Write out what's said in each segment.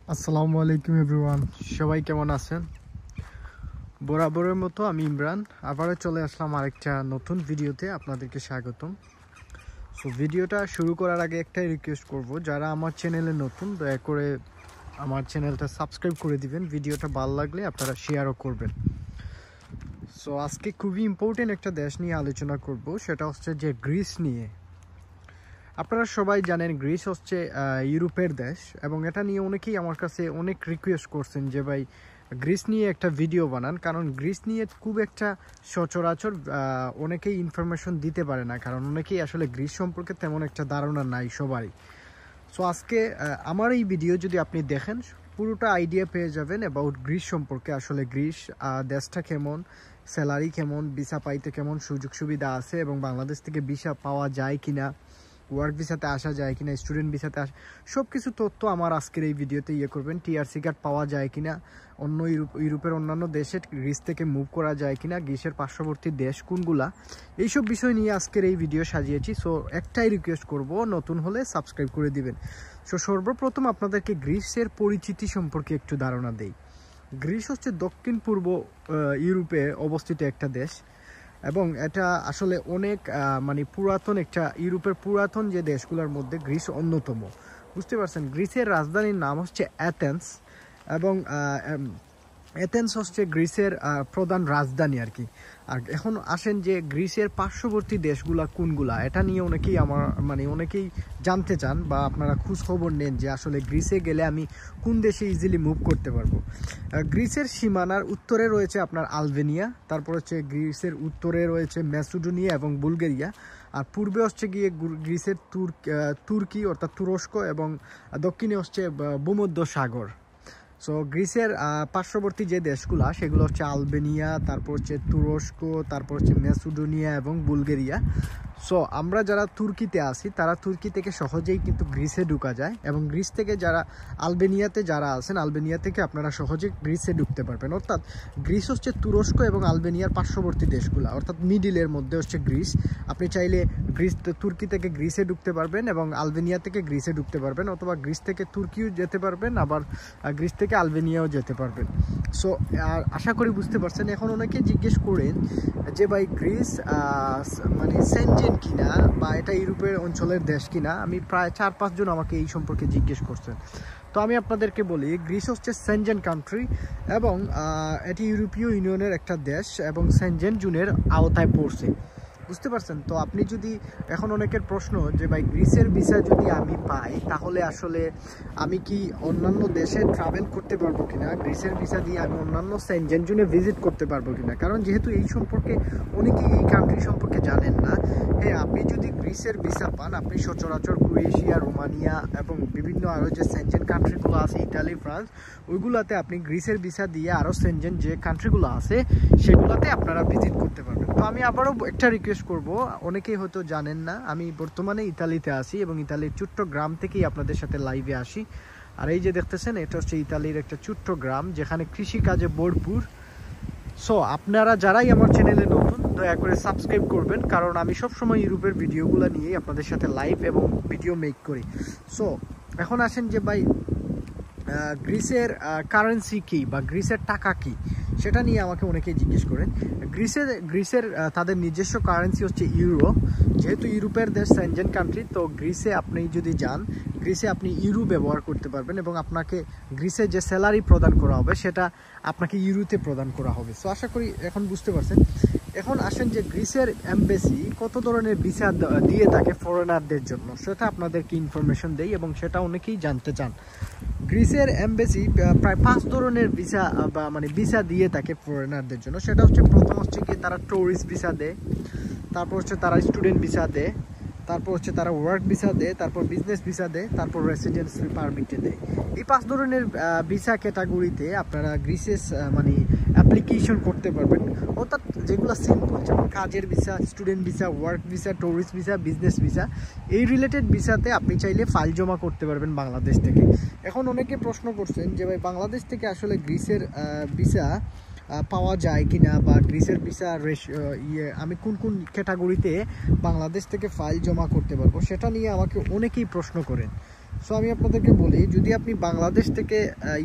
আসসালামু আলাইকুম এভরিওয়ান, সবাই কেমন আছেন? বরাবরের মতো আমি ইমরান আবারও চলে আসলাম আরেকটা নতুন ভিডিওতে। আপনাদেরকে স্বাগতম। সো ভিডিওটা শুরু করার আগে একটাই রিকোয়েস্ট করব, যারা আমার চ্যানেলে নতুন দয়া করে আমার চ্যানেলটা সাবস্ক্রাইব করে দিবেন। ভিডিওটা ভালো লাগলে আপনারা শেয়ারও করবেন। সো আজকে খুবই ইম্পর্টেন্ট একটা দেশ নিয়ে আলোচনা করব, সেটা হচ্ছে যে গ্রিস নিয়ে। আপনারা সবাই জানেন গ্রিস হচ্ছে ইউরোপের দেশ, এবং এটা নিয়ে অনেকেই আমার কাছে অনেক রিকোয়েস্ট করছেন যে ভাই গ্রিস নিয়ে একটা ভিডিও বানান, কারণ গ্রিস নিয়ে খুব একটা সচরাচর অনেকেই ইনফরমেশন দিতে পারে না, কারণ অনেকেই আসলে গ্রিস সম্পর্কে তেমন একটা ধারণা নাই সবারই। সো আজকে আমার এই ভিডিও যদি আপনি দেখেন, পুরোটা আইডিয়া পেয়ে যাবেন অ্যাবাউট গ্রিস সম্পর্কে। আসলে গ্রিস দেশটা কেমন, স্যালারি কেমন, ভিসা পাইতে কেমন সুযোগ সুবিধা আছে, এবং বাংলাদেশ থেকে ভিসা পাওয়া যায় কিনা, ওয়ার্ক ভিসাতে আসা যায় কিনা, স্টুডেন্ট ভিসাতে আসা, সব কিছু তথ্য আমার আজকের এই ভিডিওতে করবেন। টিআরসি কার্ড পাওয়া যায় কিনা, অন্য ইউরোপের অন্যান্য দেশে গ্রিস থেকে মুভ করা যায় কিনা, গ্রিসের পার্শ্ববর্তী দেশ কোনগুলা, এইসব বিষয় নিয়ে আজকের এই ভিডিও সাজিয়েছি। সো একটাই রিকোয়েস্ট করব, নতুন হলে সাবস্ক্রাইব করে দিবেন। সো সর্বপ্রথম আপনাদেরকে গ্রিসের পরিচিতি সম্পর্কে একটু ধারণা দেই। গ্রিস হচ্ছে দক্ষিণ পূর্ব ইউরোপে অবস্থিত একটা দেশ, এবং এটা আসলে অনেক পুরাতন একটা, ইউরোপের পুরাতন যে দেশগুলোর মধ্যে গ্রিস অন্যতম। বুঝতে পারছেন, গ্রিসের রাজধানীর নাম হচ্ছে অ্যাথেন্স, এবং অ্যাথেন্স হচ্ছে গ্রিসের প্রধান রাজধানী আর কি। আর এখন আসেন যে গ্রিসের পার্শ্ববর্তী দেশগুলা কোনগুলা, এটা নিয়ে অনেকেই অনেকেই জানতে চান, বা আপনারা খোঁজ খবর নেন যে আসলে গ্রিসে গেলে আমি কোন দেশে ইজিলি মুভ করতে পারবো। গ্রিসের সীমানার উত্তরে রয়েছে আপনার আলবেনিয়া, তারপর হচ্ছে গ্রিসের উত্তরে রয়েছে ম্যাসেডোনিয়া এবং বুলগেরিয়া, আর পূর্বে হচ্ছে গিয়ে গ্রিসের তুর্কি অর্থাৎ তুরস্ক, এবং দক্ষিণে হচ্ছে ভূমধ্য সাগর। সো গ্রিসের পার্শ্ববর্তী যে দেশগুলো সেগুলো হচ্ছে আলবেনিয়া, তারপর হচ্ছে তুরস্ক, তারপর হচ্ছে ম্যাসেডোনিয়া এবং বুলগেরিয়া। সো আমরা যারা তুর্কিতে আছি তারা তুর্কি থেকে সহজেই কিন্তু গ্রিসে ঢুকা যায়, এবং গ্রিস থেকে যারা আলবেনিয়াতে যারা আছেন, আলবেনিয়া থেকে আপনারা সহজে গ্রিসে ঢুকতে পারবেন। অর্থাৎ গ্রিস হচ্ছে তুরস্ক এবং আলবেনিয়ার পার্শ্ববর্তী দেশগুলো, অর্থাৎ মিডিলের মধ্যে হচ্ছে গ্রিস। আপনি চাইলে তুর্কি থেকে গ্রিসে ঢুকতে পারবেন, এবং আলবেনিয়া থেকে গ্রিসে ঢুকতে পারবেন, অথবা গ্রিস থেকে তুর্কিও যেতে পারবেন, আবার গ্রিস থেকে আলবেনিয়াও যেতে পারবেন। সো আশা করি বুঝতে পারছেন। এখন অনেকে জিজ্ঞেস করেন যে ভাই গ্রিস সেনজেন কিনা, বা এটা ইউরোপের অঞ্চলের দেশ কিনা। আমি প্রায় 4-5 জন আমাকে এই সম্পর্কে জিজ্ঞেস করছেন। তো আমি আপনাদেরকে বলি, গ্রিস হচ্ছে সেনজেন কান্ট্রি, এবং এটি ইউরোপীয় ইউনিয়নের একটা দেশ, এবং সেনজেন জোনের আওতায় পড়ছে। বুঝতে পারছেন? তো আপনি যদি, এখন অনেকের প্রশ্ন যে ভাই গ্রিসের ভিসা যদি আমি পাই, তাহলে আসলে আমি কি অন্যান্য দেশে ট্রাভেল করতে পারবো কিনা, গ্রিসের ভিসা দিয়ে আমি অন্যান্য সেনজেন জোনে ভিজিট করতে পারবো কিনা। কারণ যেহেতু এই সম্পর্কে অনেকেই এই কান্ট্রি সম্পর্কে জানেন না। হ্যাঁ, আপনি যদি গ্রিসের ভিসা পান, আপনি সচরাচর ক্রোয়েশিয়া, রোমানিয়া এবং বিভিন্ন আরও যে সেনজেন কান্ট্রিগুলো আছে, ইটালি, ফ্রান্স, ওইগুলোতে আপনি গ্রিসের ভিসা দিয়ে আরও সেনজেন যে কান্ট্রিগুলো আছে সেগুলোতে আপনারা ভিজিট করতে পারবেন। তো আমি আবারও একটা রিকোয়েস্ট করব, অনেকেই হয়তো জানেন না, আমি বর্তমানে ইতালিতে আছি, এবং ইতালির ছোট্ট গ্রাম থেকেই আপনাদের সাথে লাইভে আসি। আর এই যে দেখতেছেন, এটা হচ্ছে ইতালির একটা ছোট্ট গ্রাম, যেখানে কৃষিকাজে ভরপুর। সো আপনারা যারাই আমার চ্যানেলে নতুন, দয়া করে সাবস্ক্রাইব করবেন, কারণ আমি সবসময় ইউরোপের ভিডিওগুলো নিয়েই আপনাদের সাথে লাইভ এবং ভিডিও মেক করি। সো এখন আসেন যে ভাই গ্রিসের কারেন্সি কী, বা গ্রিসের টাকা কী, সেটা নিয়ে আমাকে অনেকেই জিজ্ঞেস করেন। গ্রিসের তাদের নিজস্ব কারেন্সি হচ্ছে ইউরো। যেহেতু ইউরোপের দেশ, সেনজেন কান্ট্রি, তো গ্রিসে আপনি যদি যান, গ্রিসে আপনি ইউরো ব্যবহার করতে পারবেন, এবং আপনাকে গ্রিসে যে স্যালারি প্রদান করা হবে সেটা আপনাকে ইউরোতে প্রদান করা হবে। সো আশা করি এখন বুঝতে পারছেন। এখন আসেন যে গ্রিসের এমবেসি কত ধরনের ভিসা দিয়ে থাকে ফরেনারদের জন্য, সেটা আপনাদেরকে ইনফরমেশন দেই, এবং সেটা অনেকেই জানতে চান। গ্রিসের এমবেসি প্রায় 5 ধরনের ভিসা ভিসা দিয়ে থাকে ফরেনারদের জন্য। সেটা হচ্ছে, প্রথম হচ্ছে কি তারা ট্যুরিস্ট ভিসা দেয়, তারপর হচ্ছে তারা স্টুডেন্ট ভিসা দেয়, তারপর হচ্ছে তারা ওয়ার্ক ভিসা দেয়, তারপর বিজনেস ভিসা দেয়, তারপর রেসিডেন্সি পারমিটে দেয়। এই 5 ধরনের ভিসা ক্যাটাগরিতে আপনারা গ্রিসে অ্যাপ্লিকেশন করতে পারবেন। অর্থাৎ যেগুলো সিম্পল, যেমন কাজের visa, student visa, work visa, tourist visa, business visa, এই রিলেটেড ভিসাতে আপনি চাইলে ফাইল জমা করতে পারবেন বাংলাদেশ থেকে। এখন অনেকে প্রশ্ন করছেন যে ভাই বাংলাদেশ থেকে আসলে গ্রিসের ভিসা পাওয়া যায় কিনা, বা গ্রিসের ভিসা আমি কোন কোন ক্যাটাগরিতে বাংলাদেশ থেকে ফাইল জমা করতে পারবো, সেটা নিয়ে আমাকে অনেকেই প্রশ্ন করেন। সো আমি আপনাদেরকে বলি, যদি আপনি বাংলাদেশ থেকে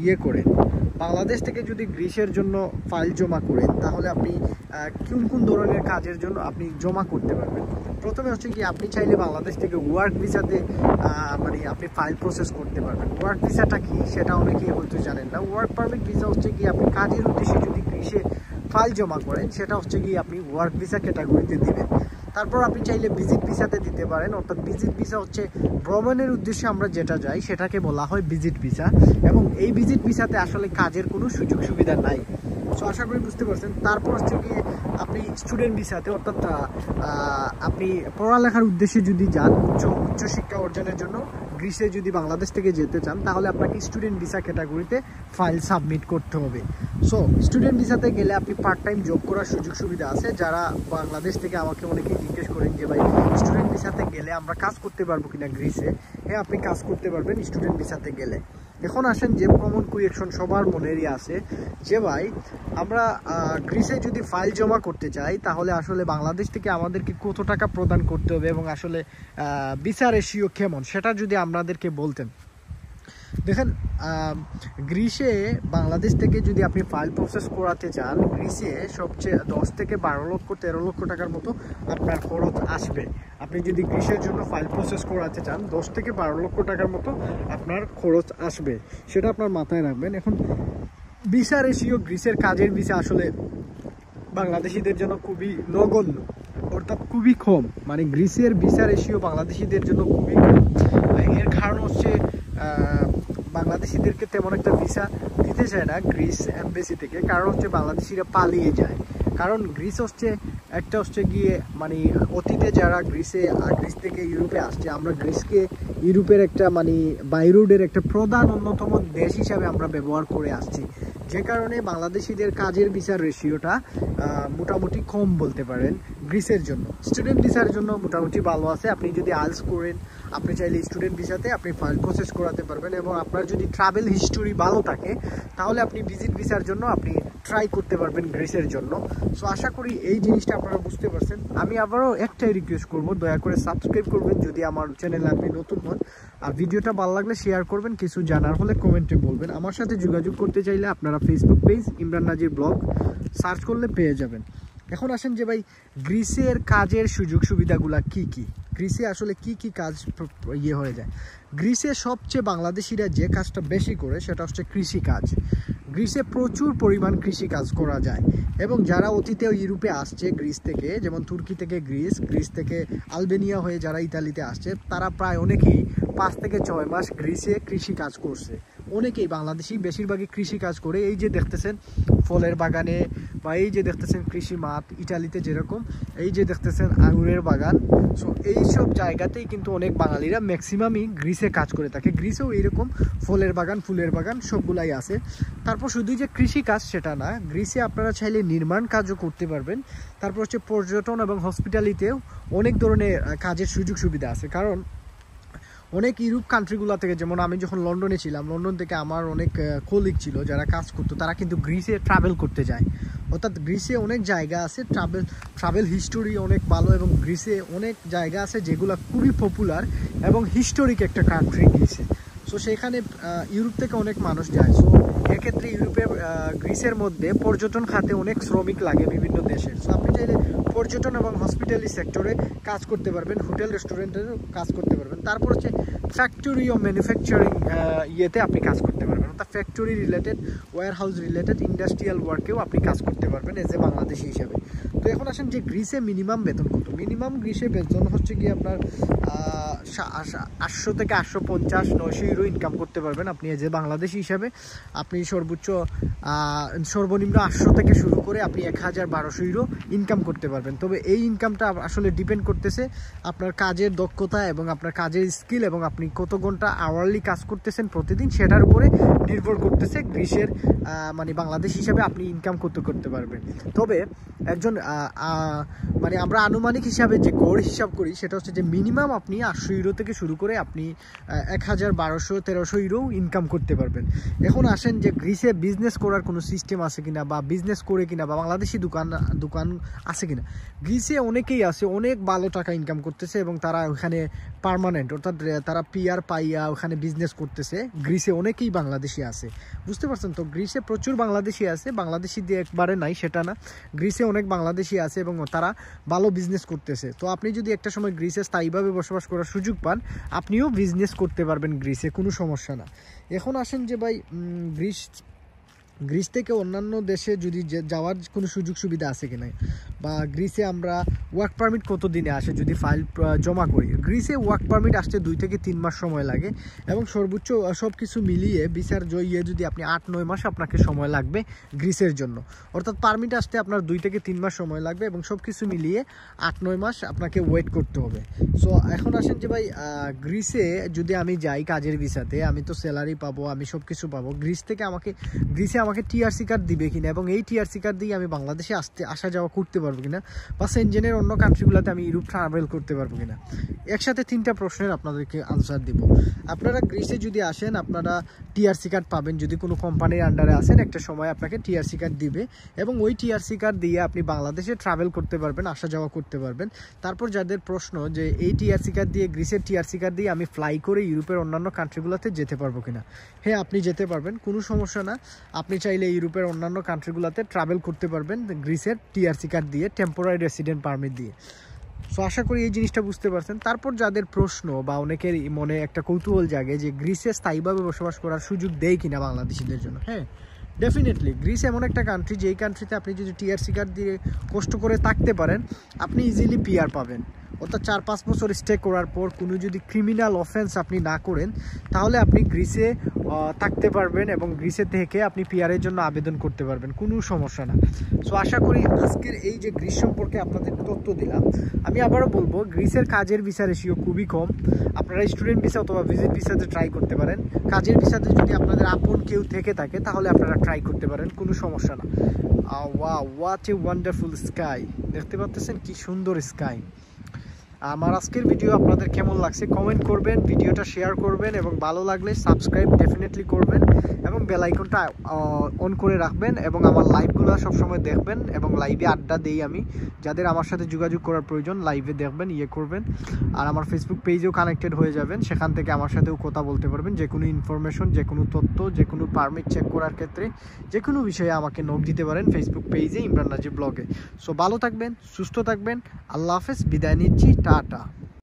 বাংলাদেশ থেকে যদি গ্রিসের জন্য ফাইল জমা করেন, তাহলে আপনি কোন ধরনের কাজের জন্য আপনি জমা করতে পারবেন। প্রথমে হচ্ছে কি, আপনি চাইলে বাংলাদেশ থেকে ওয়ার্ক ভিসাতে মানে আপনি ফাইল প্রসেস করতে পারবেন। ওয়ার্ক ভিসাটা কি সেটা অনেকেই হয়তো জানেন না। ওয়ার্ক পারমিট ভিসা হচ্ছে কি, আপনি কাজের উদ্দেশ্যে যদি গ্রিসে ফাইল জমা করেন, সেটা হচ্ছে কি আপনি ওয়ার্ক ভিসা ক্যাটাগরিতে দিবেন। তারপর আপনি চাইলে ভিজিট ভিসাতে দিতে পারেন, অর্থাৎ ভিজিট ভিসা হচ্ছে ভ্রমণের উদ্দেশ্যে আমরা যেটা যাই সেটাকে বলা হয় ভিজিট ভিসা, এবং এই ভিজিট ভিসাতে আসলে কাজের কোনো সুযোগ সুবিধা নাই। সো আশা করি বুঝতে পারছেন। তারপর হচ্ছে গিয়ে আপনি স্টুডেন্ট ভিসাতে, অর্থাৎ আপনি পড়ালেখার উদ্দেশ্যে যদি যান, উচ্চশিক্ষা অর্জনের জন্য গ্রিসে যদি বাংলাদেশ থেকে যেতে চান, তাহলে আপনাকে স্টুডেন্ট ভিসা ক্যাটাগরিতে ফাইল সাবমিট করতে হবে। সো স্টুডেন্ট ভিসাতে গেলে আপনি পার্ট টাইম জব করার সুযোগ সুবিধা আছে। যারা বাংলাদেশ থেকে আমাকে অনেকেই জিজ্ঞেস করেন যে ভাই, স্টুডেন্ট ভিসাতে গেলে আমরা কাজ করতে পারবো কিনা গ্রিসে। হ্যাঁ, আপনি কাজ করতে পারবেন স্টুডেন্ট ভিসাতে গেলে। এখন আসেন যে কমন কোয়েকশন সবার মনেরই আছে যে ভাই, আমরা গ্রিসে যদি ফাইল জমা করতে চাই, তাহলে আসলে বাংলাদেশ থেকে আমাদেরকে কত টাকা প্রদান করতে হবে এবং আসলে ভিসা রেশিও কেমন, সেটা যদি আপনাদেরকে বলতেন। দেখেন, গ্রিসে বাংলাদেশ থেকে যদি আপনি ফাইল প্রসেস করাতে চান, গ্রিসে সবচেয়ে 10 থেকে 12 লক্ষ 13 লক্ষ টাকার মতো আপনার খরচ আসবে। আপনি যদি গ্রিসের জন্য ফাইল প্রসেস করাতে চান, 10 থেকে 12 লক্ষ টাকার মতো আপনার খরচ আসবে, সেটা আপনার মাথায় রাখবেন। এখন ভিসা রেশিও, গ্রিসের কাজের ভিসা আসলে বাংলাদেশিদের জন্য খুবই নগণ্য, অর্থাৎ খুবই কম। মানে গ্রিসের ভিসা রেশিও বাংলাদেশিদের জন্য খুবই কম। এর কারণ হচ্ছে বাংলাদেশিদেরকে তেমন একটা ভিসা দিতে চায় না গ্রিস এমবেসি থেকে, কারণ হচ্ছে বাংলাদেশিরা পালিয়ে যায়। কারণ গ্রিস হচ্ছে গিয়ে মানে অতীতে যারা গ্রিস থেকে ইউরোপে আসছে, আমরা গ্রিসকে ইউরোপের একটা মানে বাই রোডের একটা প্রধান অন্যতম দেশ হিসাবে আমরা ব্যবহার করে আসছি, যে কারণে বাংলাদেশিদের কাজের ভিসার রেশিওটা মোটামুটি কম বলতে পারেন গ্রিসের জন্য। স্টুডেন্ট ভিসার জন্য মোটামুটি ভালো আছে। আপনি যদি আইএলটিএস করেন, আপনি চাইলে স্টুডেন্ট ভিসাতে আপনি ফাইল প্রসেস করাতে পারবেন, এবং আপনার যদি ট্রাভেল হিস্টোরি ভালো থাকে, তাহলে আপনি ভিজিট ভিসার জন্য আপনি ট্রাই করতে পারবেন গ্রিসের জন্য। সো আশা করি এই জিনিসটা আপনারা বুঝতে পারছেন। আমি আবারও একটাই রিকোয়েস্ট করব, দয়া করে সাবস্ক্রাইব করবেন যদি আমার চ্যানেলে আপনি নতুন হন, আর ভিডিওটা ভালো লাগলে শেয়ার করবেন। কিছু জানার হলে কমেন্টে বলবেন। আমার সাথে যোগাযোগ করতে চাইলে আপনারা Facebook page Imran Nazir blog search করলে পেয়ে যাবেন। এখন আসেন যে ভাই, গ্রিসের কাজের সুযোগ সুবিধাগুলা কি কি, গ্রিসে আসলে কি কি কাজ হয়ে যায়। গ্রিসে সবচেয়ে বাংলাদেশিরা যে কাজটা বেশি করে সেটা হচ্ছে কৃষিকাজ। গ্রিসে প্রচুর পরিমাণ কৃষিকাজ করা যায়, এবং যারা অতীতেও ইউরোপে আসছে গ্রিস থেকে, যেমন তুর্কি থেকে গ্রিস থেকে আলবেনিয়া হয়ে যারা ইতালিতে আসছে, তারা প্রায় অনেকেই 5 থেকে 6 মাস গ্রিসে কৃষিকাজ করছে। অনেকেই বাংলাদেশি বেশিরভাগই কৃষিকাজ করে। এই যে দেখতেছেন ফলের বাগানে, বা এই যে দেখতেছেন কৃষি মাঠ ইটালিতে যেরকম, এই যে দেখতেছেন আঙুরের বাগান। সো এইসব জায়গাতেই কিন্তু অনেক বাঙালিরা ম্যাক্সিমামই গ্রিসে কাজ করে থাকে। গ্রিসেও এইরকম ফলের বাগান, ফুলের বাগান সবগুলাই আছে। তারপর শুধু যে কৃষি কাজ সেটা না, গ্রিসে আপনারা চাইলে নির্মাণ কাজও করতে পারবেন। তারপর হচ্ছে পর্যটন এবং হসপিটালিটিতেও অনেক ধরনের কাজের সুযোগ সুবিধা আছে। কারণ অনেক ইউরোপ কান্ট্রিগুলো থেকে, যেমন আমি যখন লন্ডনে ছিলাম, লন্ডন থেকে আমার অনেক কলিগ ছিল যারা কাজ করতো, তারা কিন্তু গ্রিসে ট্রাভেল করতে যায়। অর্থাৎ গ্রিসে অনেক জায়গা আছে, ট্রাভেল হিস্টোরি অনেক ভালো, এবং গ্রিসে অনেক জায়গা আছে যেগুলো খুবই পপুলার এবং হিস্টোরিক একটা কান্ট্রি গ্রিসে। সো সেখানে ইউরোপ থেকে অনেক মানুষ যায়। সো এক্ষেত্রে গ্রিসের মধ্যে পর্যটন খাতে অনেক শ্রমিক লাগে বিভিন্ন দেশের। সো আপনি চাইলে পর্যটন এবং হসপিটালিটি সেক্টরে কাজ করতে পারবেন, হোটেল রেস্টুরেন্টেরও কাজ করতে পারবেন। তারপর হচ্ছে ফ্যাক্টরি ও ম্যানুফ্যাকচারিং ইয়েতে আপনি কাজ করতে পারবেন, অর্থাৎ factory related, warehouse related, industrial ওয়ার্কেও আপনি কাজ করতে পারবেন এজ এ বাংলাদেশি হিসাবে। তো এখন আসেন যে গ্রিসে মিনিমাম বেতন কত। মিনিমাম গ্রিসে বেতন হচ্ছে কি আপনার 800 থেকে 850 900 ইউরো ইনকাম করতে পারবেন আপনি এজ এ বাংলাদেশি হিসাবে। আপনি সর্বনিম্ন 800 থেকে শুরু করে আপনি 1000-1200 ইউরো ইনকাম করতে পারবেন। তবে এই ইনকামটা আসলে ডিপেন্ড করতেছে আপনার কাজের দক্ষতা এবং আপনার কাজের স্কিল, এবং আপনি কত ঘন্টা আওয়ারলি কাজ করতেছেন প্রতিদিন, সেটার উপরে নির্ভর করতেছে গ্রিসের মানে বাংলাদেশ হিসাবে আপনি ইনকাম করতে পারবেন। তবে একজন মানে আমরা আনুমানিক হিসাবে যে গড় হিসাব করি সেটা হচ্ছে যে মিনিমাম আপনি 800 ইউরো থেকে শুরু করে আপনি 1000, 1200, 1300 ইউরো ইনকাম করতে পারবেন। এখন আসেন যে গ্রিসে বিজনেস করার কোনো সিস্টেম আছে কিনা, বা বিজনেস করে কিনা, বা বাংলাদেশি দোকান আছে কিনা। গ্রিসে অনেকেই আছে, অনেক ভালো টাকা ইনকাম করতেছে এবং তারা ওখানে পার্মানেন্ট, অর্থাৎ তারা পিআর পাইয়া ওখানে বিজনেস করতেছে। গ্রিসে অনেকেই বাংলাদেশি আছে, বুঝতে পারছেন তো। গ্রিসে প্রচুর বাংলাদেশি আছে, বাংলাদেশি দিয়ে একবারে নাই সেটা না, গ্রিসে অনেক বাংলাদেশি আছে এবং তারা ভালো বিজনেস করতেছে। তো আপনি যদি একটা সময় গ্রিসে স্থায়ীভাবে বসবাস করার সুযোগ পান, আপনিও বিজনেস করতে পারবেন গ্রিসে, কোনো সমস্যা না। এখন আসেন যে ভাই গ্রিস থেকে অন্যান্য দেশে যদি যাওয়ার কোনো সুযোগ সুবিধা আছে কিনা, বা গ্রিসে আমরা ওয়ার্ক পারমিট কত দিনে আসে যদি ফাইল জমা করি। গ্রিসে ওয়ার্ক পারমিট আসতে 2 থেকে 3 মাস সময় লাগে এবং সর্বোচ্চ সব কিছু মিলিয়ে ভিসার যদি আপনি 8-9 মাস আপনাকে সময় লাগবে গ্রিসের জন্য। অর্থাৎ পারমিট আসতে আপনার 2 থেকে 3 মাস সময় লাগবে এবং সব কিছু মিলিয়ে 8-9 মাস আপনাকে ওয়েট করতে হবে। সো এখন আসেন যে ভাই গ্রিসে যদি আমি যাই কাজের ভিসাতে, আমি তো স্যালারি পাবো, আমি সব কিছু পাবো। গ্রিসে আমাকে টিআরসি কার্ড দিবে কিনা, এবং এই টিআরসি কার্ড দিয়ে আমি বাংলাদেশে আসা যাওয়া করতে পারবো কিনা, বা সেনজেনের অন্য কান্ট্রিগুলোতে আমি ইউরোপ ট্রাভেল করতে পারবো কিনা। একসাথে 3টা প্রশ্নের আপনাদেরকে আনসার দিব। আপনারা গ্রিসে যদি আসেন, আপনারা টিআরসি কার্ড পাবেন। যদি কোনো কোম্পানির আন্ডারে আসেন, একটা সময় আপনাকে টিআরসি কার্ড দিবে এবং ওই টিআরসি কার্ড দিয়ে আপনি বাংলাদেশে ট্রাভেল করতে পারবেন, আসা যাওয়া করতে পারবেন। তারপর যাদের প্রশ্ন যে এই টিআরসি কার্ড দিয়ে, গ্রিসের টিআরসি কার্ড দিয়ে আমি ফ্লাই করে ইউরোপের অন্যান্য কান্ট্রিগুলোতে যেতে পারবো কিনা, হ্যাঁ আপনি যেতে পারবেন, কোনো সমস্যা না। আপনি চাইলে ইউরোপের অন্যান্য কান্ট্রিগুলোতে ট্রাভেল করতে পারবেন গ্রিসের টিআরসি কার্ড দিয়ে, টেম্পোরারি রেসিডেন্ট পারমিট দিয়ে। সো আশা করি এই জিনিসটা বুঝতে পারছেন। তারপর যাদের প্রশ্ন বা অনেকের মনে একটা কৌতূহল জাগে যে গ্রিসে স্থায়ীভাবে বসবাস করার সুযোগ দেয় কিনা বাংলাদেশিদের জন্য, হ্যাঁ ডেফিনেটলি গ্রিস এমন একটা কান্ট্রি, যেই কান্ট্রিতে আপনি যদি টিআরসি কার্ড দিয়ে কষ্ট করে থাকতে পারেন, আপনি ইজিলি পিআর পাবেন। অর্থাৎ 4-5 বছর স্টে করার পর কোনো যদি ক্রিমিনাল অফেন্স আপনি না করেন, তাহলে আপনি গ্রিসে থাকতে পারবেন এবং গ্রিসে থেকে আপনি পিআরের জন্য আবেদন করতে পারবেন, কোনো সমস্যা না। সো আশা করি আজকের এই যে গ্রিস সম্পর্কে আপনাদের তথ্য দিলাম। আমি আবারও বলবো, গ্রিসের কাজের ভিসা রেশিও খুবই কম। আপনারা স্টুডেন্ট ভিসা অথবা ভিজিট ভিসাতে ট্রাই করতে পারেন। কাজের ভিসাতে যদি আপনাদের আপন কেউ থেকে থাকে, তাহলে আপনারা ট্রাই করতে পারেন, কোনো সমস্যা না। Wow, what a wonderful sky! দেখতে পাচ্ছেন কি সুন্দর স্কাই। আমার আজকের ভিডিও আপনাদের কেমন লাগছে কমেন্ট করবেন, ভিডিওটা শেয়ার করবেন এবং ভালো লাগলে সাবস্ক্রাইব ডেফিনেটলি করবেন এবং বেল আইকনটা অন করে রাখবেন এবং আমার লাইভগুলো সবসময় দেখবেন এবং লাইভে আড্ডা দেই আমি। যাদের আমার সাথে যোগাযোগ করার প্রয়োজন লাইভে দেখবেন, করবেন। আর আমার ফেসবুক পেজেও কানেক্টেড হয়ে যাবেন, সেখান থেকে আমার সাথেও কথা বলতে পারবেন। যে কোনো ইনফরমেশন, যে কোনো তথ্য, যে কোনো পারমিট চেক করার ক্ষেত্রে, যে কোনো বিষয়ে আমাকে নক দিতে পারেন ফেসবুক পেজে, ইমরান নাজিব ব্লগে। সো ভালো থাকবেন, সুস্থ থাকবেন, আল্লাহ হাফেজ, বিদায় নিচ্ছি, টাটা।